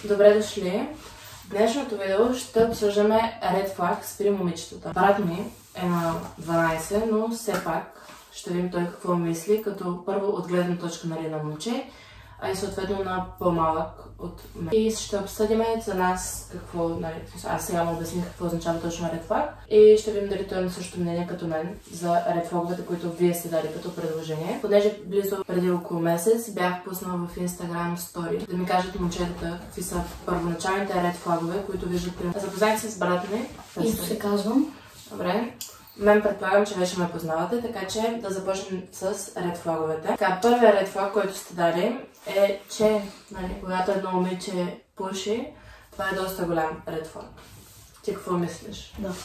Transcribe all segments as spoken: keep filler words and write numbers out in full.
Добре дошли! В днешното видео ще обсъждаме Red Flags при момичетата. Брат ми е на дванайсет, но все пак ще видим той какво мисли, като първо от гледна точка, нали, на момче, а и съответно на по-малък от мен. И ще обсъдим за нас какво, нали, аз сега му обясних какво означава точно Red Flag и ще видим дали той има същото мнение като мен за Red Flag-овете, които вие сте дали като предложение. Понеже близо преди около месец бях пуснала в Instagram story да ми кажат момчетата какви са първоначалните Red Flag-ове, които виждате. Запознайте се с брат ми. И се казвам. Добре. Мен предполагам, че вече ме познавате, така че да започнем с Red Flag-овете. Така, първият Red Flag, който сте дали, е, че, нали, когато едно момиче пуши, това е доста голям Red Flag. Ти какво мислиш? Да.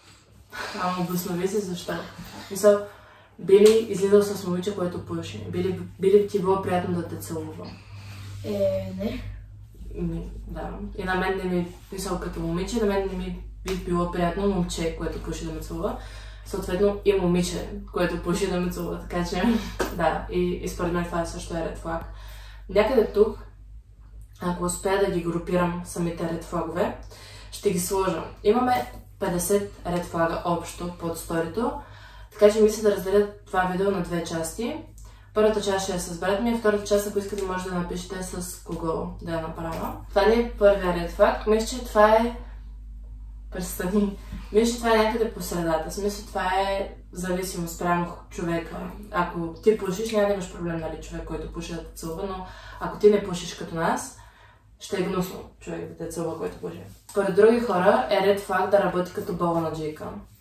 Ама обоснови се защо. Мисъл, би ли излизал с момиче, което пуши? Би ли, би ли ти било приятно да те целува? Е, не. Ми, да. И на мен не ми, мисъл, като момиче, на мен не ми би било приятно момче, което пуши да ме целува. Съответно и момиче, което пуши да ме целува. Така че, да, и, и според мен това също е Red Flag. Някъде тук, ако успея да ги групирам самите Red Flag-ове, ще ги сложа. Имаме петдесет Red Flag общо под сторито, така че мисля да разделя това видео на две части. Първата част ще е с брат ми, а втората част, ако искате, може да напишете с кого да я направя. Това не е първия Red Flag. Мисля, че това е... Престани. Мисля, че това е някъде по средата. В смисъл, това е зависимо спрямо човека. Ако ти пушиш, няма да имаш проблем, нали, човек, който пуши да те целува, но ако ти не пушиш като нас, ще е гнусно човек да те целува, който пуши. Според други хора е Red Flag да работи като балонаджийка.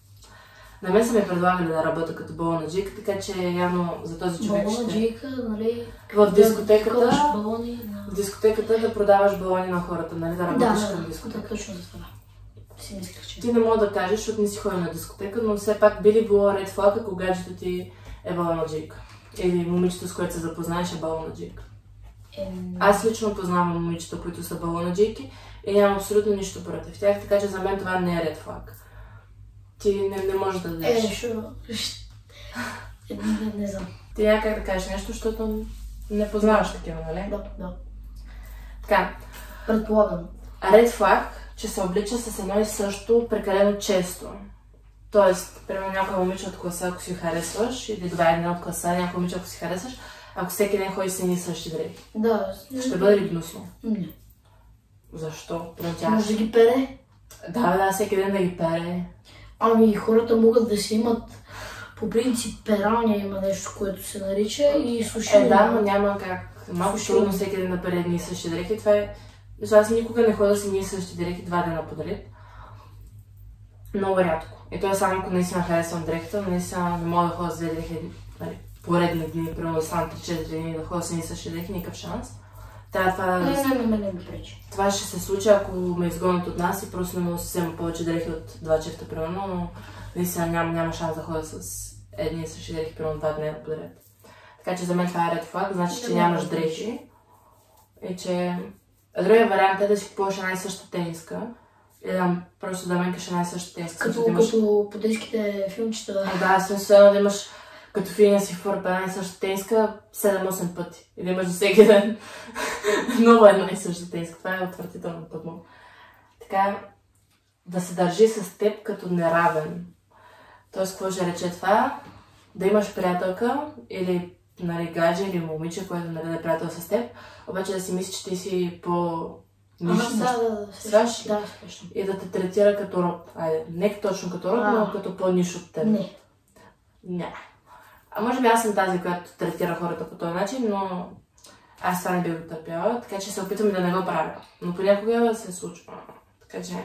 На мен са ми предлагали да работя като балонаджийка, така че явно за този човек ще... Балонаджийка, нали... В дискотеката... Балони, да. В дискотеката да продаваш балони на хората, нали, да работиш да, към да, дискотека. Да, точно за това. Си мислех, че... Ти не мога да кажеш, защото не си ходил на дискотека, но все пак би ли било Red Flag, ако гаджето ти е балонаджийка? Или момичето, с което се запознаеш, е балонаджийка? Е... Аз лично познавам момичета, които са балонаджийки и нямам абсолютно нищо против тях, така че за мен това не е Red Flag. Ти не, не можеш да дадеш. Е, шо... Е, не, не знам. Ти няма как да кажеш нещо, защото не познаваш такива, нали? Да, да. Така. Предполагам. Red Flag, че се облича с едно и също прекалено често. Тоест, примерно някоя момиче от класа, ако си харесваш, или добре, една от класа, някоя момиче, ако си харесваш, ако всеки ден ходи с едни и същи дрехи. Да. Ще бъде ли гнусно? Не. Защо? Тя... Може да ги пере? Да, да, всеки ден да ги пере. Ами хората могат да си имат по принцип пералня, има нещо, което се нарича, и сушилня. Е, да, но няма как. Малко трудно всеки ден да пере едни и същи дрехи. Това е... Аз никога не ходя с едни и същи дрехи два дена подред. Много рядко. И то е само ако наистина харесвам дрехите, но наистина не мога да ходя с две дрехи, нали, поредни дни, примерно да станат три-четири дни да ходя с едни и същи дрехи, никакъв шанс. Тя, това, не, не, не, не, не ми пречи. Това ще се случи, ако ме изгонят от нас и просто не мога да си взема повече дрехи от два чифта, примерно, но наистина няма, няма шанс да ходя с едни и същи дрехи, примерно два дни подред. Така че за мен това е Red Flag, значи, че нямаш дрехи и че... Другия вариант е да си купуваш една и съща тениска. И да просто да менкаш една и съща тениска. Като, да имаш... като по детските филмчета. Да, смисъл да имаш като филина си в една и съща тениска седем-осем пъти. И да имаш за всеки ден нова една и съща тениска. Това е отвратително тъпно. Така, да се държи с теб като неравен. Тоест, какво ще рече това? Да имаш приятелка или, нали, гадже или момиче, което, нали, да е приятел с теб, обаче да си мисли, че ти си по-ниш. Да, да, да. Сваш? Да, и да те третира като роб. Айде, не точно като роб, но като по-ниш от теб. Не. Не. А може би аз съм тази, която третира хората по този начин, но аз това не би го търпяла, така че се опитвам да не го правя. Но понякога се случва. Така че...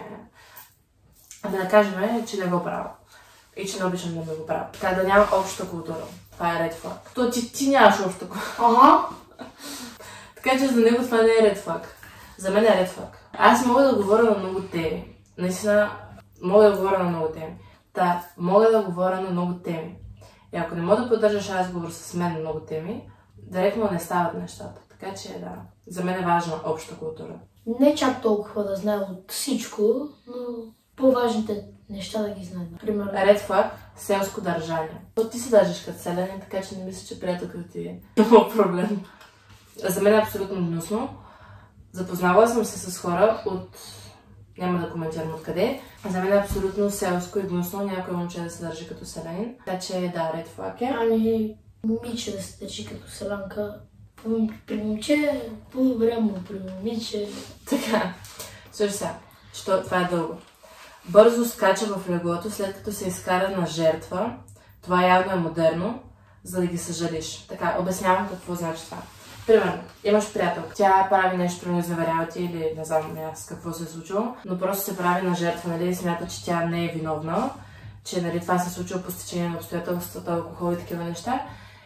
Да кажем, че не го правя. И че не обичам да не го правя. Така да няма обща култура. Това е Red Flag. То ти, ти нямаш обща култура. Ага. Така че за него това не е Red Flag. За мен е Red Flag. Аз мога да говоря на много теми. Наистина, мога да говоря на много теми. Та, мога да говоря на много теми. И ако не мога да поддържаш разговор с мен на много теми, директно не стават нещата. Така че, да, за мен е важна обща култура. Не чак толкова да знае от всичко, но по-важните неща да ги знае. Например... Red Flag – селско държание. То ти се държиш като селянин, така че не мисля, че приятелката ти е много проблем. За мен е абсолютно гнусно. Запознавала съм се с хора от... Няма да коментирам откъде. За мен е абсолютно селско и гнусно някой момче да се държи като селянин. Така че да, ред флаг е. Ами, момиче да се държи като селянка. При момче по-добре, но при момиче... Така, слушай сега, що това е дълго. Бързо скача в леглото, след като се изкара на жертва. Това явно е модерно, за да ги съжалиш. Така, обяснявам какво значи това. Примерно, имаш приятелка, тя прави нещо, не заверява ти или не знам аз какво се е случило, но просто се прави на жертва, нали, и смята, че тя не е виновна, че нали, това се е случило по стечение на обстоятелствата, алкохол и такива неща.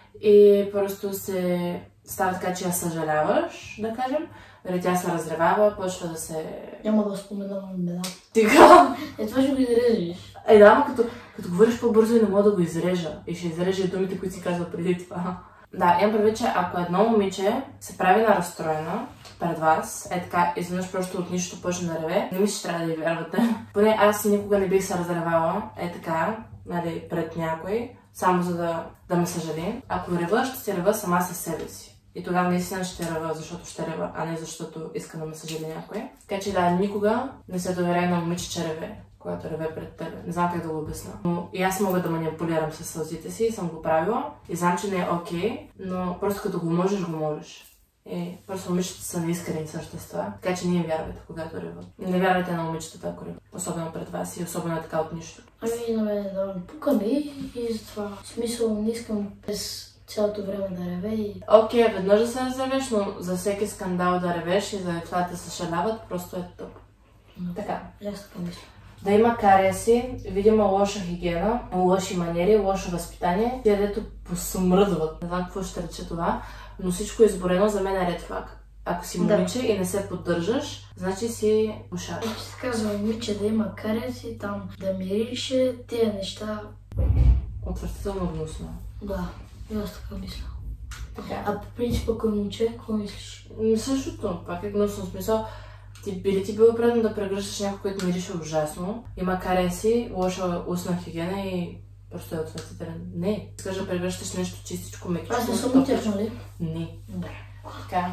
И просто се става така, че я съжаляваш, да кажем. Нали, тя се разревава, почва да се... Няма да споменавам имена. Тега! Е, това ще го изрежеш. Е, да, но като, като говориш по-бързо и не мога да го изрежа. И ще изрежа думите, които си казва преди това. Да, имам предвид, че ако едно момиче се прави на разстроена пред вас, е така, изведнъж просто от нищо почне да реве, не мисля, че трябва да я вярвате. Поне аз никога не бих се разревала, е така, нали, пред някой, само за да, да ме съжали. Ако рева, ще се рева сама със себе си. И тогава наистина ще рева, защото ще рева, а не защото иска да ме съжали някой. Така че да, никога не се доверяй на момиче, че реве, когато реве пред тебе. Не знам как да го обясня. Но и аз мога да манипулирам със сълзите си, съм го правила. И знам, че не е окей, но просто като го можеш, го можеш. И просто момичета са неискрени същества, така че не им вярвайте, когато реват. Не вярвайте на момичетата, ако реват. Особено пред вас и особено така от нищо. Ами на мен да ме пука ми и затова. В смисъл не искам през цялото време да реве и... Окей, okay, веднъж да се разревеш, но за всеки скандал да ревеш и за това да се шаляват, просто е тъп. Mm. Така. Аз така мисля. Да има кариеси, видима лоша хигиена, лоши маниери, лошо възпитание, тия дето посмръдват. Не знам какво ще рече това, но всичко е изборено за мен е ред флаг. Ако си момиче да. И не се поддържаш, значи си ушар. Ще се казва момиче да има кариеси, там да мирише, тия неща. Отвратително гнусно. Да, и аз така мисля. Така. А по принцип, ако е момче, какво мислиш? Същото, пак е гнусно смисъл. Ти би ли ти било приятно да прегръщаш някой, който мирише ужасно, има кариеси, лоша устна хигиена и просто е отвратителен? Не. Искаш да прегръщаш нещо чистичко, мекичко. Аз не съм тях, нали? Не. Да. Така.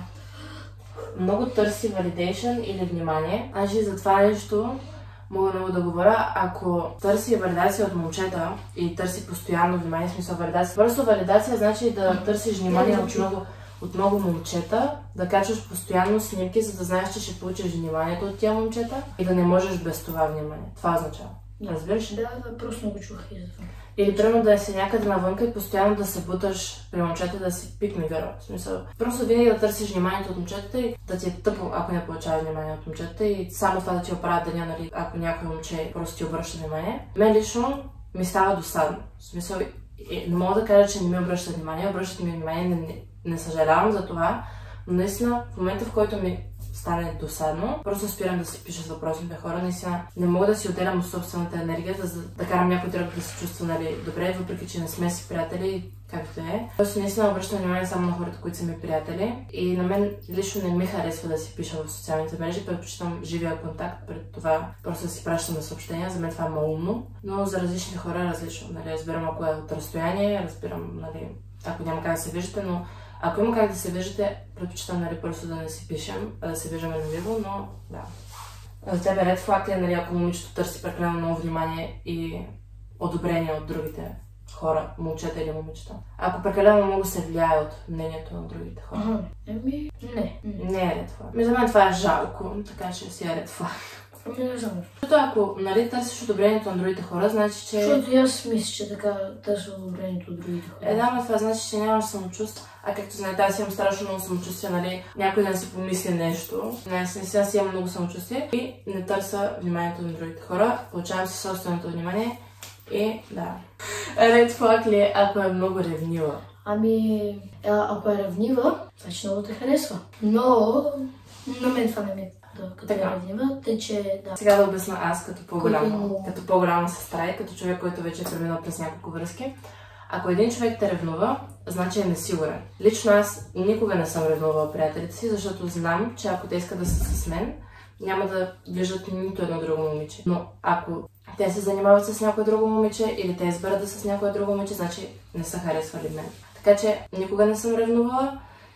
Много търси validation или внимание. Значи за това нещо мога много да говоря. Ако търси валидация от момчета и търси постоянно внимание, в смисъл валидация. Просто валидация значи да търсиш внимание от много, от много момчета, да качваш постоянно снимки, за да знаеш, че ще получиш вниманието от тия момчета и да не можеш без това внимание. Това означава. Разбираш? Да, да, просто не го чух и за това. Или примерно да си някъде навънка и постоянно да се буташ при момчета да си пикни гъро. В смисъл, просто винаги да търсиш вниманието от момчетата и да ти е тъпо, ако не получаваш внимание от момчетата и само това да ти оправя деня, нали, ако някой момче просто ти обръща внимание. Мен лично ми става досадно. В смисъл, не мога да кажа, че не ми обръща внимание, обръщат ми внимание, не, не, не съжалявам за това, но наистина в момента, в който ми стане досадно, просто спирам да си пиша с въпросните хора. Наистина не мога да си отделям от собствената енергия, да, да карам някой друг да се чувства, нали, добре, въпреки че не сме си приятели, както е. Просто наистина обръщам внимание само на хората, които са ми приятели. И на мен лично не ми харесва да си пиша в социалните мрежи, предпочитам живия контакт, пред това просто да си пращаме съобщения. За мен това е малумно, но за различни хора е различно. Нали, разбирам ако е от разстояние, разбирам, нали, ако няма как да се виждате, но ако има как да се виждате, предпочитам, нали, просто да не си пишем, а да се виждаме на живо, но да. За тебе ред флаг е, нали, ако момичето търси прекалено много внимание и одобрение от другите хора, момчета или момичета. Ако прекалено много се влияе от мнението на другите хора. Ага, еми, не. Не е ред флаг. Ми за мен това е жалко, така че си е ред флаг. Ами не знам. Защото ако, нали, търсиш одобрението на другите хора, значи, че... Защото и аз мисля, че така търся одобрението от другите хора. Е, да, но това значи, че нямаш самочувство. А както знаете, аз имам страшно много самочувствие, нали, някой ден си помисли нещо. Аз не сега си имам много самочувствие и не търся вниманието на другите хора. Получавам си собственото внимание и да. Ред флаг ли е, ако е много ревнива? Ами, ако е ревнива, значи много те харесва. Но на мен това не ми е. Да, като така. е ревнива, тъй че да. Сега да обясна аз като по-голяма, Който... като по-голяма сестра и като човек, който вече е преминал през няколко връзки. Ако един човек те ревнува, значи е несигурен. Лично аз никога не съм ревнувала приятелите си, защото знам, че ако те искат да са с мен, няма да виждат нито едно друго момиче. Но ако те се занимават с някое друго момиче или те изберат да са с някое друго момиче, значи не са харесвали мен. Така че никога не съм ревнувала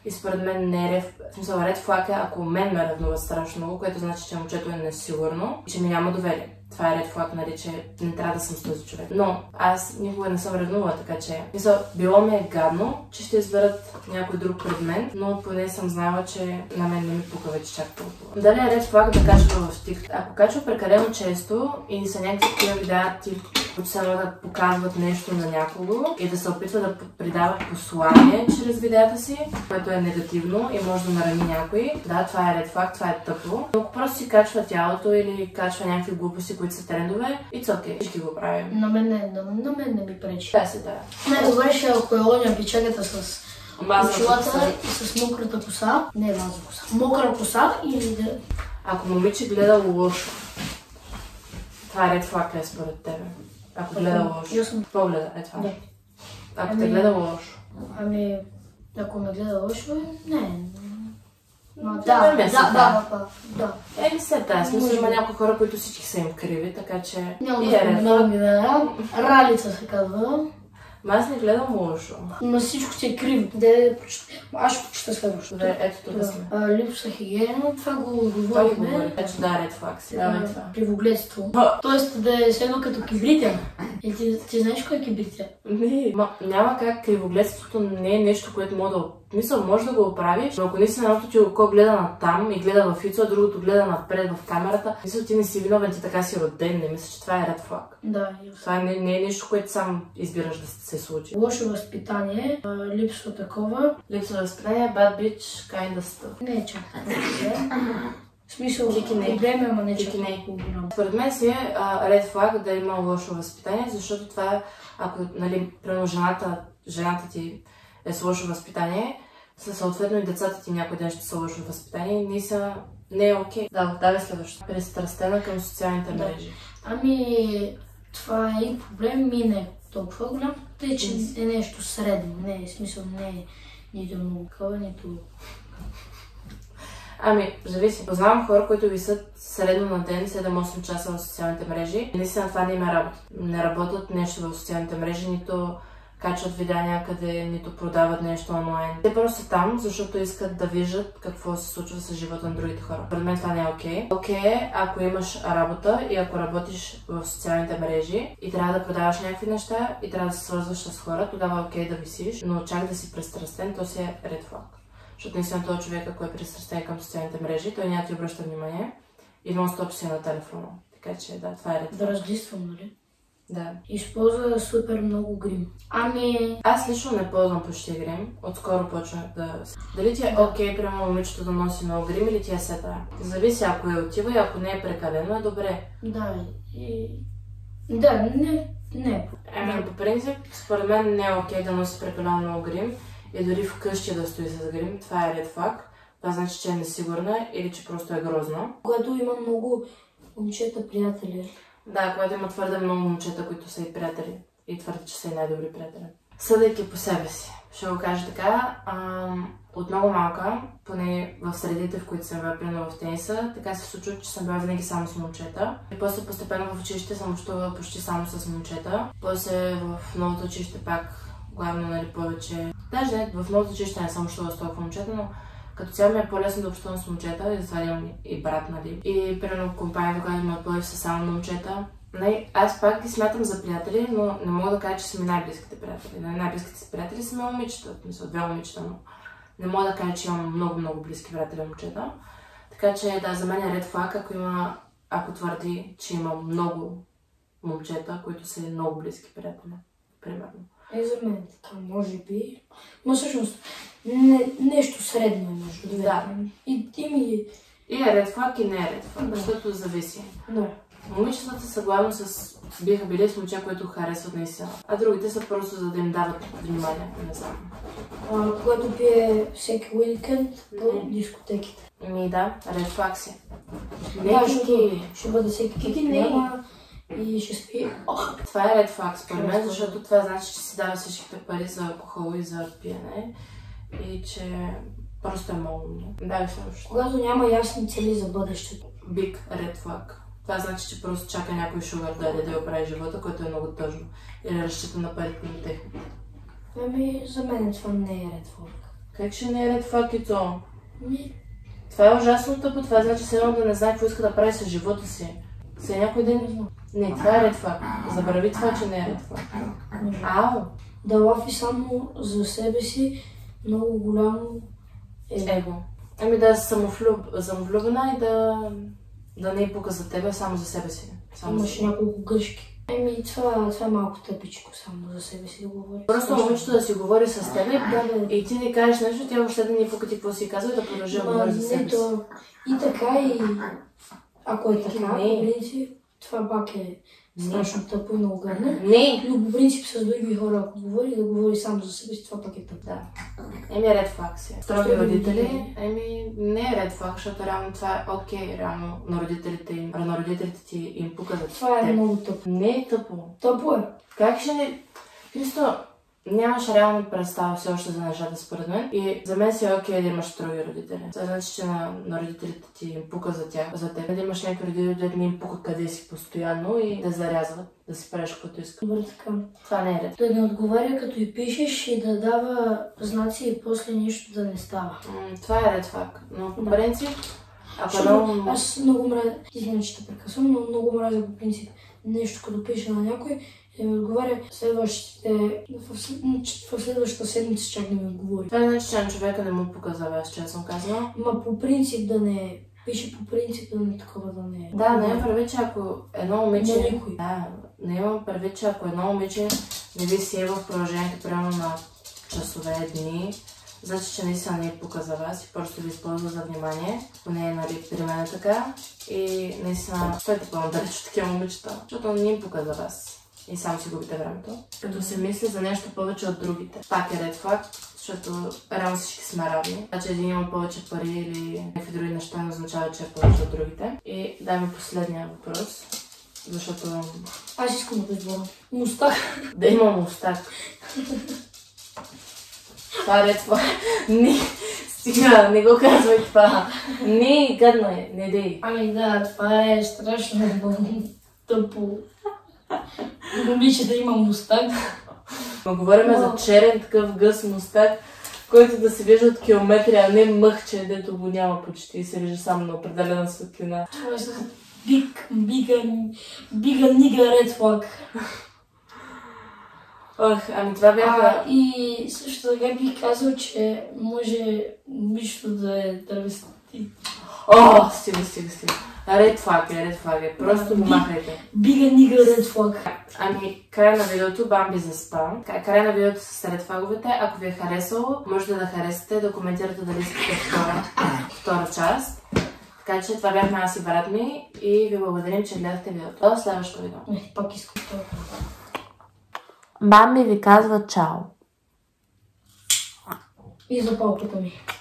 И според мен не е ред, в смисъл ред флаг е, ако мен ме ревнува страшно много, което значи, че момчето е несигурно и че ми няма доверие. Това е ред флаг, нали, че не трябва да съм с този човек. Но аз никога не съм ревнувала, така че мисъл, било ми е гадно, че ще изберат някой друг пред мен, но поне съм знала, че на мен не ми пука вече чак толкова. Дали е ред флаг да качва в TikTok? Ако качва прекалено често и са някакви такива видеа, които се да показват нещо на някого и да се опитва да придава послание чрез видеята си, което е негативно и може да нарани някой. Да, това е ред флаг, това е тъпо. Но ако просто си качва тялото или качва някакви глупости, които са трендове, it's okay, всички го правим. На мен не, на, на мен не ми пречи. Да, се да. Най-добре ще ако е оня пичагата с очилата коса и с мократа коса. Не е мазна коса. Мокра коса или да... Ако момиче гледа лошо, това е ред флаг ли според тебе? Ако гледа лошо. Съм... Погледа, е това. Да. Ако ами... те гледа лошо. Ами, ако ме гледа лошо, не. Но, да, да, да, да, да, да. Е, не се тази смисъл, има някои хора, които всички са им криви, така че... Няма да споменавам имена. Ралица се казва. Ма аз не гледам лошо. Но всичко ти е криво. Де, аз ще прочета следващото. Да, ето тук сме. А, липса хигиена, това го говорихме. Ето да, ред флаг си. Да, това. Кривогледство. Тоест да е едно като кибритя. И ти, ти знаеш кой е кибритя? Не, ма, няма как, кривогледството не е нещо, което мога да... Мисъл, може да го оправиш, но ако наистина едното ти око гледа натам и гледа в лицо, а другото гледа напред в камерата, мисля, ти не си виновен, ти така си роден, не мисля, че това е ред флаг. Да, това не, не е нещо, което сам избираш да се случи. Лошо възпитание, липсва такова. Липсва възпитание, bad bitch, kind of stuff. Не е чак. В смисъл, проблеми, ама не чак. Според мен си е ред флаг да има лошо възпитание, защото това е, ако, нали, примерно жената, жената ти е с лошо възпитание, съответно и децата ти някой ден ще са лошо възпитание и не са... Не е окей. Да, давай следващото. Пристрастена към социалните да. мрежи. Ами, това е и проблем, ми не е толкова голям, тъй че е нещо средно. Не е, смисъл, не е нито много къва, нито... Ами, зависи. Познавам хора, които висят средно на ден седем-осем часа в социалните мрежи. И наистина това не има работа. Не работят нещо в социалните мрежи, нито качват видеа някъде, нито продават нещо онлайн. Те просто са там, защото искат да виждат какво се случва с живота на другите хора. Пред мен това не е окей. Окей е, ако имаш работа и ако работиш в социалните мрежи и трябва да продаваш някакви неща и трябва да се свързваш с хора, тогава е окей да висиш, но чак да си пристрастен, то си е ред флаг. Защото наистина този човек, ако е пристрастен към социалните мрежи, той няма ти обръща внимание и нон-стоп си на телефона. Така че да, това е ред флаг. Да раздействам, нали? Да. Използва супер много грим. Ами... Аз лично не ползвам почти грим. Отскоро почнах да... Дали ти е окей, okay, прямо момичето да носи много грим или ти е сета? Зависи, ако е отива и ако не е прекалено, е добре. Да, и... Да, не... не. Ами, по принцип, според мен не е окей okay да носи прекалено много грим и дори вкъщи да стои с грим. Това е ред флаг. Това значи, че е несигурна или че просто е грозна. Когато има много момчета приятели. Да, когато има твърде много момчета, които са и приятели и твърдят, че са и най-добри приятели. Съдейки по себе си, ще го кажа така, ам, от много малка, поне в средите, в които съм била примерно в тениса, така се случва, че съм била винаги само с момчета. И после постепенно в училище съм общувала почти само с момчета. После в новото училище пак, главно, нали, повече... Даже не, в новото училище не съм общувала с толкова момчета, но като цяло ми е по-лесно да общувам с момчета и затова имам и брат, нали. И примерно компанията, която ме отбови са само момчета. Не, аз пак ги смятам за приятели, но не мога да кажа, че са ми най-близките приятели. Най-близките си приятели са ми момичета, мисля, две момичета, но не мога да кажа, че имам много-много близки приятели момчета. Така че да, за мен е ред флаг, ако има, ако твърди, че има много момчета, които са много близки приятели, примерно. Е, за мен така, може би. Но всъщност, не, нещо средно е между двете. Да. И ти ми... И е ред флаг, и не е ред флаг, да. Защото зависи. Да. Момичетата са главно с... биха били с момче, които харесват наистина. А другите са просто за да им дават внимание, не знам. А, когато пие всеки уикенд по дискотеките. Ми да, ред флаг си. Не, да, ще, ще бъде всеки кики, няма и ще спи. Ох. Това е ред флаг според мен, защото това значи, че си дава всичките пари за алкохол и за пиене и че просто е малумно. Да, и следващото. Когато няма ясни цели за бъдещето. Big ред флаг. Това значи, че просто чака някой шугар даде да я оправи живота, което е много тъжно. Или разчита на парите на техните. Ами, за мен това не е ред флаг. Как ще не е ред флаг и то? Ми... Това е ужасно тъпо, това значи все едно да не знае какво иска да прави с живота си. След някой ден... Не, това е ред флаг. Забрави това, че не е ред флаг. Ау! Да лафи само за себе си, много голямо его. Его. Ами да е самовлюб... самовлюбена и да... да не е пука за тебе, само за себе си. Само Имаш за... няколко гъшки. Еми, това, това е малко тъпичко, само за себе си да говори. Просто момичето да си говори с теб Да, и ти да кажеш нещо, тя въобще да ни пука ти какво си казва и да продължи да говори за себе си. то... И така, и ако е така, Не. по принцип, това пак е страшно тъпо и много гадно. Не! Но по принцип с други хора, ако говори, да говори само за себе си, това пак е тъпо. Да. Еми ред флаг си. Строги родители, еми не е ред флаг, защото реално това е окей, реално на родителите им, на родителите ти им пука за Това е теб. много тъпо. Не е тъпо. Тъпо е. Как ще не... Христо, нямаш реално представа все още за нещата според мен и за мен си е окей да имаш строги родители. Това значи, че на, на родителите ти им пука за тях, за теб. Да имаш някакви родители, да не им пука къде си постоянно и да зарязват, да си правиш каквото иска. Добре така. Това не е ред. Да не отговаря като и пишеш и да дава знаци и после нищо да не става. М, това е ред флаг. Но по Да. принцип, ако Защото много... аз много мразя, извиня, че те прекъсвам, но много мразя по принцип нещо, като пише на някой и ми отговаря следващите, в, след- в следващата седмица чак да ми отговори. Това значи, че на човека не му пука за вас, честно казвам. Ма по принцип да не пише, по принцип да не такова да не. Да, не имам предвид, че ако едно момиче... Не никой. Да, не имам предвид, че ако едно момиче не ви си е в продължението прямо на часове, дни, значи, че наистина не е пука за вас и просто ви използва за внимание. Поне е, нали, при мен е така. И наистина, стойте по-надалеч от такива момичета, защото не им пука за вас. И само си губите времето. Като се мисли за нещо повече от другите. Пак е ред флаг, защото реално всички сме равни. Значи един има повече пари или някакви други неща не означава, че е повече от другите. И дай ми последния въпрос, защото Аз искам да избора. Мустак. да имам мустак. Това е ред флаг. Не, стига, не го казвай това. Не, гадно е, не дей. Ами да, това е страшно тъпо. Момиче да има мустак. Ма говорим за черен такъв гъс мустак, който да се вижда от километри, а не мъхче, дето го няма почти и се вижда само на определена светлина. Това е биг, бига, бига нига ред флаг. Ох, ами това бяха... А, и също така бих казал, че може момичето да е травести. О, стига, стига, стига. Ред флаг е, ред флаг е. Просто го Би- махайте. Бига нига ред флаг. Ами, край на видеото, Бамби заспа. К- Край на видеото с ред флаговете. Ако ви е харесало, можете да харесате, да коментирате дали искате втора, втора част. Така че това бяхме аз и брат ми и ви благодарим, че гледахте видеото. До следващото видео. Не, пак искам това. Бамби ви казва чао. И за палката ми.